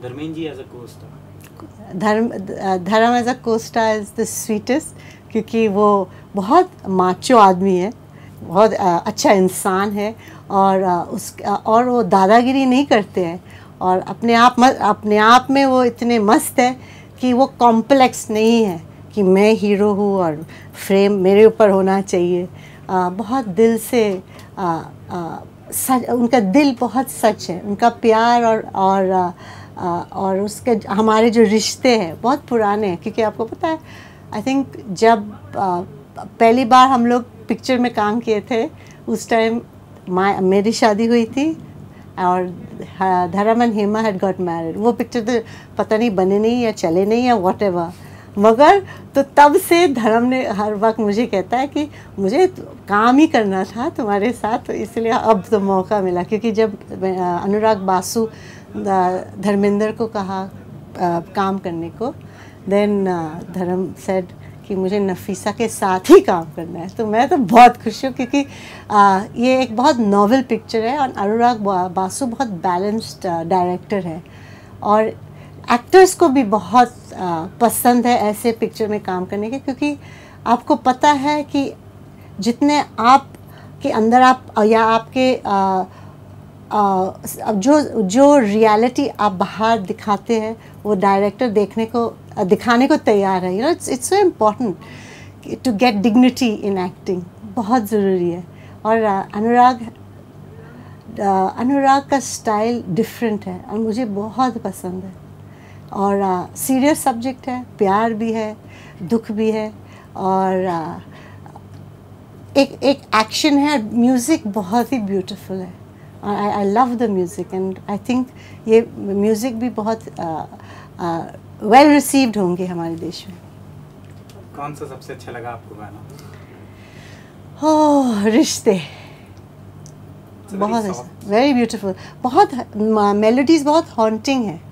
Dharmendra ji as a co-star? Dharam as a co-star is the sweetest, क्योंकि वो बहुत माचो आदमी है, बहुत अच्छा इंसान है, और और वो दादागिरी नहीं करते हैं, और अपने आप में वो इतने मस्त है कि वो कॉम्प्लेक्स नहीं है कि मैं हीरो हूँ और फ्रेम मेरे ऊपर होना चाहिए। बहुत दिल से सच, उनका दिल बहुत सच है, उनका प्यार और उसके हमारे जो रिश्ते हैं बहुत पुराने हैं, क्योंकि आपको पता है आई थिंक जब पहली बार हम लोग पिक्चर में काम किए थे उस टाइम मेरी शादी हुई थी और Dharam and Hema had got married. वो पिक्चर तो पता नहीं बने नहीं या चले नहीं या वॉट एवर, मगर तो तब से धर्म ने हर वक्त मुझे कहता है कि मुझे काम ही करना था तुम्हारे साथ, तो इसलिए अब तो मौका मिला। क्योंकि जब अनुराग बासु धर्मेंद्र को कहा काम करने को, देन धर्म सेड कि मुझे नफीसा के साथ ही काम करना है, तो मैं तो बहुत खुश हूँ, क्योंकि ये एक बहुत नॉवल पिक्चर है और अनुराग बासु बहुत बैलेंस्ड डायरेक्टर है, और एक्टर्स को भी बहुत पसंद है ऐसे पिक्चर में काम करने के, क्योंकि आपको पता है कि जितने आप के अंदर आप या आपके जो रियलिटी आप बाहर दिखाते हैं वो डायरेक्टर दिखाने को तैयार है। You know it's so important to get dignity in acting, बहुत ज़रूरी है। और अनुराग का स्टाइल डिफरेंट है और मुझे बहुत पसंद है, और सीरियस सब्जेक्ट है, प्यार भी है, दुख भी है, और एक एक्शन है, और म्यूज़िक बहुत ही ब्यूटीफुल है। I love the music and I think ये म्यूज़िक भी बहुत वेल रिसीव्ड होंगे हमारे देश में। कौन सा सबसे अच्छा लगा आपको गाना? ओह, रिश्ते, बहुत अच्छा, वेरी ब्यूटीफुल, बहुत मेलोडीज़ बहुत हॉन्टिंग है,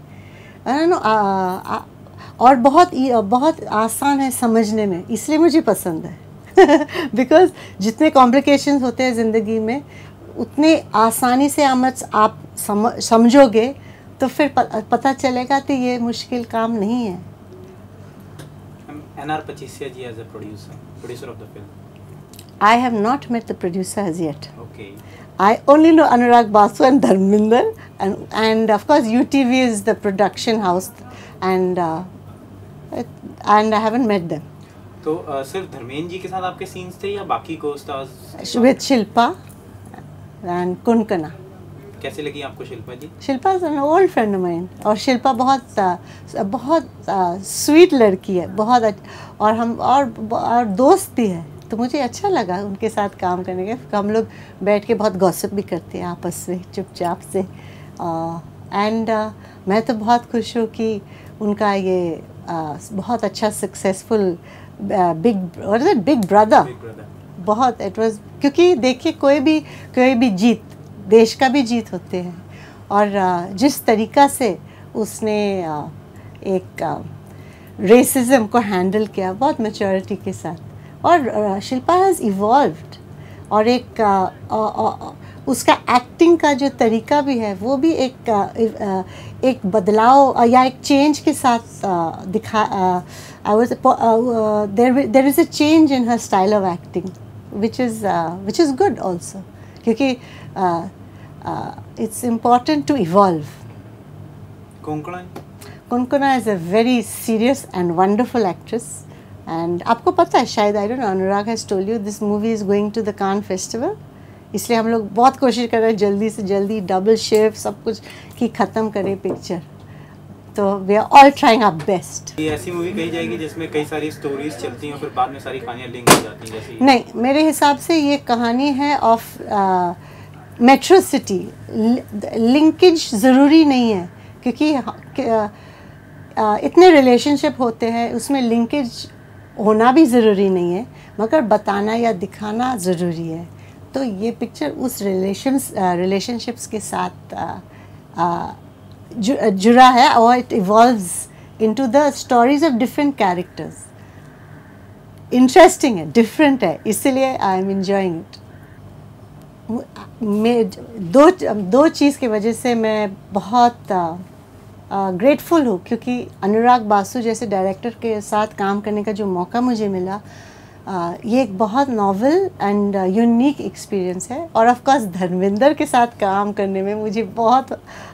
और बहुत आसान है समझने में, इसलिए मुझे पसंद है। बिकॉज जितने कॉम्प्लिकेशंस होते हैं ज़िंदगी में उतने आसानी से आप समझोगे तो फिर पता चलेगा कि ये मुश्किल काम नहीं है। NR Pachisia ji as a producer of the film. I have not met the producer as yet. Okay. I only know Anurag Basu and Dharminder, and of course UTV is the production house, and I haven't met them. तो सिर्फ धर्मेंद्र जी के साथ आपके scenes थे या बाकी को-स्टार्स? With Shilpa and Kunkana. कैसे लगी आपको Shilpa ji? Shilpa is an old friend of mine, और शिल्पा बहुत स्वीट लड़की है, बहुत और हम और दोस्त भी है, तो मुझे अच्छा लगा उनके साथ काम करने के। हम लोग बैठ के बहुत गॉसिप भी करते हैं आपस में चुपचाप से, एंड मैं तो बहुत खुश हूँ कि उनका ये बहुत अच्छा सक्सेसफुल बिग ब्रदर बहुत इट वाज, क्योंकि देखिए कोई भी जीत देश का भी जीत होते हैं, और जिस तरीक़ा से उसने एक रेसिज्म को हैंडल किया बहुत मैच्योरिटी के साथ, और शिल्पा हैज़ इवॉल्व्ड, और उसका एक्टिंग का जो तरीका भी है वो भी एक बदलाव या एक चेंज के साथ there is a change in her style of acting which is good also, क्योंकि it's important to evolve. Konkona is a very serious and wonderful actress, and आपको पता है शायद, I don't know, Anurag has told you this movie is going to the Cannes Festival, इसलिए हम लोग बहुत कोशिश कर रहे हैं जल्दी से जल्दी डबल शिफ्ट सब कुछ की ख़त्म करें पिक्चर, तो we are all trying our best. ये ऐसी मूवी कही जाएगी जिसमें कई सारी स्टोरीज चलती हैं और फिर बाद में सारी कहानियाँ लिंक हो जाती हैं जैसे? नहीं, मेरे हिसाब से ये कहानी है ऑफ मेट्रो सिटी। लिंकेज ज़रूरी नहीं है, क्योंकि इतने रिलेशनशिप होते हैं, उसमें लिंकेज होना भी ज़रूरी नहीं है, मगर बताना या दिखाना ज़रूरी है। तो ये पिक्चर उस रिलेशनशिप्स के साथ जुड़ा है, और it evolves into the stories of different characters. Interesting है, डिफरेंट है, इसीलिए आई एम एंजॉयिंग इट। दो चीज़ की वजह से मैं बहुत ग्रेटफुल हूँ, क्योंकि अनुराग बासु जैसे डायरेक्टर के साथ काम करने का जो मौका मुझे मिला, ये एक बहुत नॉवल एंड यूनिक एक्सपीरियंस है। और ऑफ कोर्स धर्मेंद्र के साथ काम करने में मुझे बहुत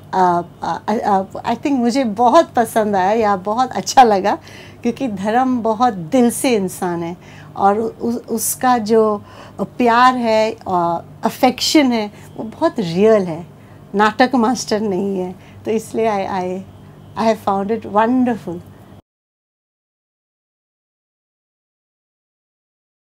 आई थिंक मुझे बहुत पसंद आया या बहुत अच्छा लगा, क्योंकि धर्म बहुत दिल से इंसान है और उसका जो प्यार है, अफेक्शन है, वो बहुत रियल है, नाटक मास्टर नहीं है। तो इसलिए I have found it wonderful.